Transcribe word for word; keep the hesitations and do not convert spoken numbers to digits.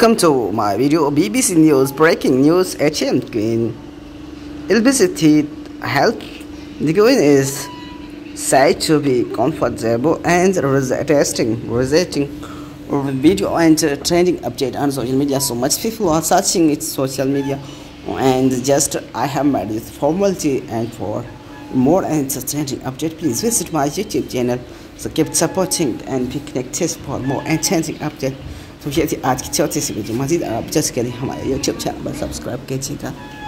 Welcome to my video. B B C News breaking news. Asian Queen elicited health. The Queen is said to be comfortable and resisting, resisting video and trending update on social media. So much people are searching its social media, and just I have made this formality. And for more and trending update, please visit my YouTube channel. So keep supporting and be connected for more and trending update. तो ये थी आज की चौथी सी video. मज़ीद updates के लिए हमारे यूट्यूब चैनल पर सब्सक्राइब कीजिएगा।